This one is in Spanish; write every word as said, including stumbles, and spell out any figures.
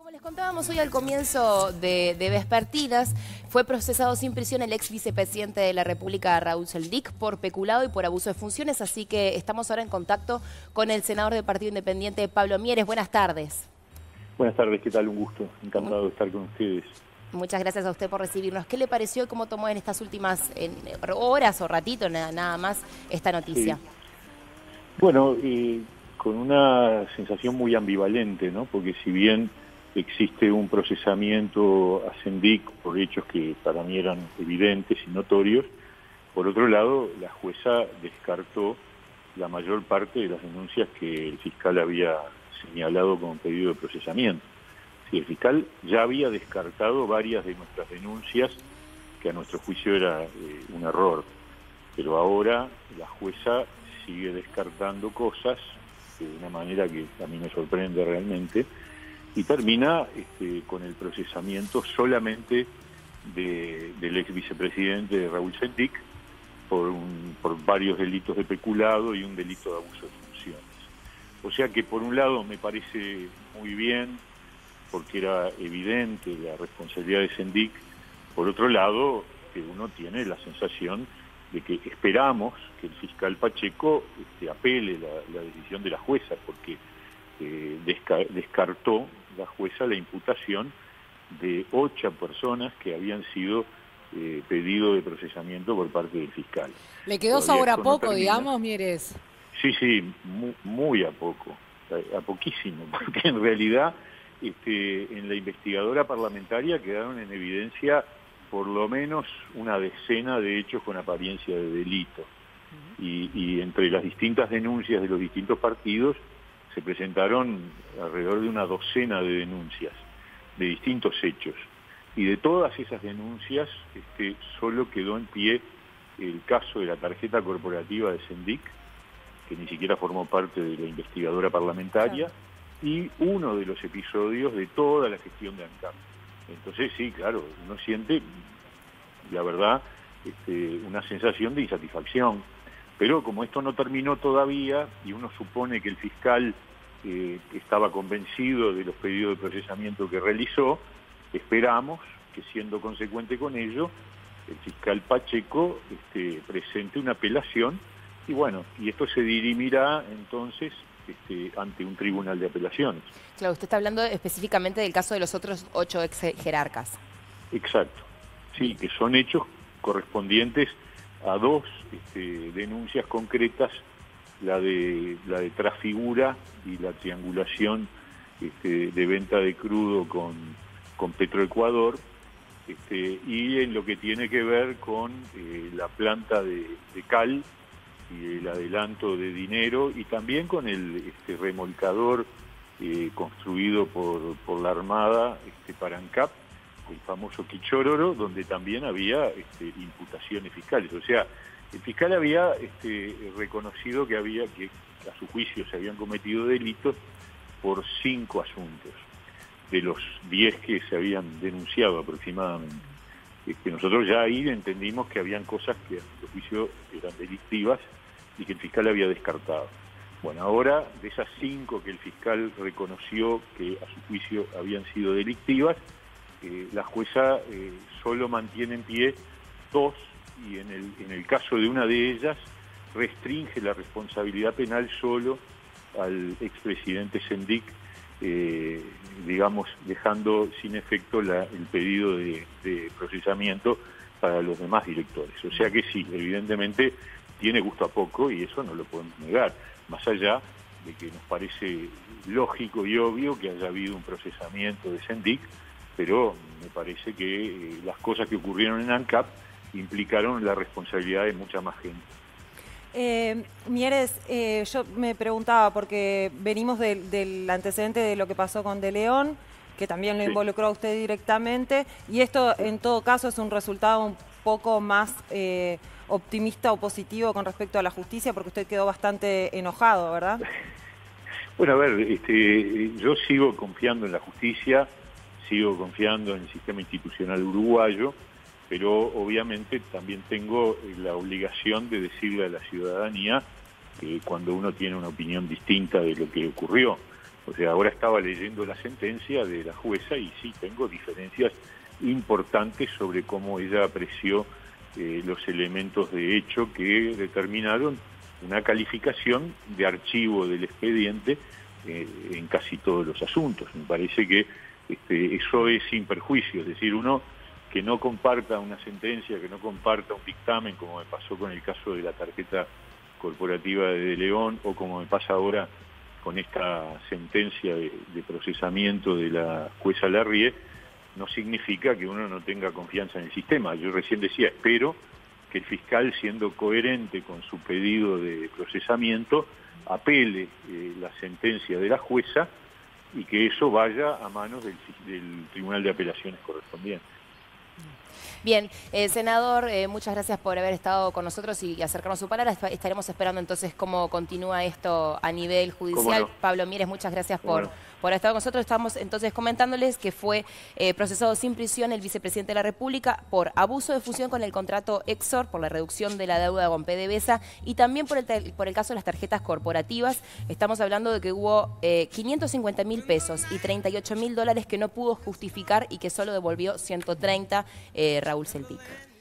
Como les contábamos hoy al comienzo de, de Vespertinas, fue procesado sin prisión el ex vicepresidente de la República, Raúl Sendic, por peculado y por abuso de funciones, así que estamos ahora en contacto con el senador del Partido Independiente, Pablo Mieres. Buenas tardes. Buenas tardes, ¿qué tal? Un gusto, encantado de estar con ustedes. Muchas gracias a usted por recibirnos. ¿Qué le pareció y cómo tomó en estas últimas en, horas o ratito nada, nada más esta noticia? Sí. Bueno, eh, con una sensación muy ambivalente, ¿no? Porque si bien existe un procesamiento a Sendic por hechos que para mí eran evidentes y notorios, por otro lado, la jueza descartó la mayor parte de las denuncias que el fiscal había señalado como pedido de procesamiento. Sí, el fiscal ya había descartado varias de nuestras denuncias, que a nuestro juicio era eh, un error, pero ahora la jueza sigue descartando cosas de una manera que a mí me sorprende realmente, y termina este, con el procesamiento solamente de, del ex vicepresidente Raúl Sendic por, un, por varios delitos de peculado y un delito de abuso de funciones. O sea que por un lado me parece muy bien, porque era evidente la responsabilidad de Sendic. Por otro lado, que uno tiene la sensación de que esperamos que el fiscal Pacheco este, apele la, la decisión de la jueza, porque eh, desca descartó la jueza la imputación de ocho personas que habían sido eh, pedido de procesamiento por parte del fiscal. ¿Le quedó sabor a poco, no digamos, Mieres? Sí, sí, muy, muy a poco, a, a poquísimo, porque en realidad este, en la investigadora parlamentaria quedaron en evidencia por lo menos una decena de hechos con apariencia de delito. Uh-huh. y, y entre las distintas denuncias de los distintos partidos se presentaron alrededor de una docena de denuncias de distintos hechos. Y de todas esas denuncias este, solo quedó en pie el caso de la tarjeta corporativa de Sendic, que ni siquiera formó parte de la investigadora parlamentaria, claro, y uno de los episodios de toda la gestión de ANCAP. Entonces sí, claro, uno siente, la verdad, este, una sensación de insatisfacción, pero como esto no terminó todavía y uno supone que el fiscal eh, estaba convencido de los pedidos de procesamiento que realizó, esperamos que, siendo consecuente con ello, el fiscal Pacheco este, presente una apelación y bueno, y esto se dirimirá entonces este, ante un tribunal de apelaciones. Claro, usted está hablando específicamente del caso de los otros ocho ex jerarcas. Exacto, sí, que son hechos correspondientes a dos este, denuncias concretas, la de la de trasfigura y la triangulación este, de venta de crudo con, con Petroecuador, este, y en lo que tiene que ver con eh, la planta de, de cal y el adelanto de dinero, y también con el este, remolcador eh, construido por, por la Armada este, para ANCAP, el famoso Quichororo, donde también había este, imputaciones fiscales. O sea, el fiscal había este, reconocido que había que a su juicio se habían cometido delitos por cinco asuntos de los diez que se habían denunciado aproximadamente. Este, nosotros ya ahí entendimos que habían cosas que a su juicio eran delictivas y que el fiscal había descartado. Bueno, ahora de esas cinco que el fiscal reconoció que a su juicio habían sido delictivas, eh, la jueza eh, solo mantiene en pie dos, y en el, en el caso de una de ellas restringe la responsabilidad penal solo al expresidente Sendic, eh, digamos, dejando sin efecto la, el pedido de, de procesamiento para los demás directores. O sea que sí, evidentemente tiene gusto a poco y eso no lo podemos negar, más allá de que nos parece lógico y obvio que haya habido un procesamiento de Sendic, pero me parece que eh, las cosas que ocurrieron en ANCAP implicaron la responsabilidad de mucha más gente. Eh, Mieres, eh, yo me preguntaba, porque venimos de, del antecedente de lo que pasó con De León, que también lo sí. involucró a usted directamente, y esto en todo caso es un resultado un poco más eh, optimista o positivo con respecto a la justicia, porque usted quedó bastante enojado, ¿verdad? Bueno, a ver, este, yo sigo confiando en la justicia, sigo confiando en el sistema institucional uruguayo, pero obviamente también tengo la obligación de decirle a la ciudadanía que cuando uno tiene una opinión distinta de lo que ocurrió. O sea, ahora estaba leyendo la sentencia de la jueza y sí, tengo diferencias importantes sobre cómo ella apreció eh, los elementos de hecho que determinaron una calificación de archivo del expediente eh, en casi todos los asuntos. Me parece que este, eso es sin perjuicio, es decir, uno que no comparta una sentencia, que no comparta un dictamen, como me pasó con el caso de la tarjeta corporativa de De León, o como me pasa ahora con esta sentencia de, de procesamiento de la jueza Larrié, no significa que uno no tenga confianza en el sistema. Yo recién decía, espero que el fiscal, siendo coherente con su pedido de procesamiento, apele eh, la sentencia de la jueza y que eso vaya a manos del, del Tribunal de Apelaciones correspondiente. Bien, eh, senador, eh, muchas gracias por haber estado con nosotros y acercarnos su palabra. Estaremos esperando entonces cómo continúa esto a nivel judicial. No? Pablo Mieres, muchas gracias por, no? por haber estado con nosotros. Estamos entonces comentándoles que fue eh, procesado sin prisión el vicepresidente de la República por abuso de fusión con el contrato Exor, por la reducción de la deuda con PDVSA y también por el, por el caso de las tarjetas corporativas. Estamos hablando de que hubo eh, quinientos cincuenta mil pesos y treinta y ocho mil dólares que no pudo justificar y que solo devolvió ciento treinta eh, Raúl Celtic.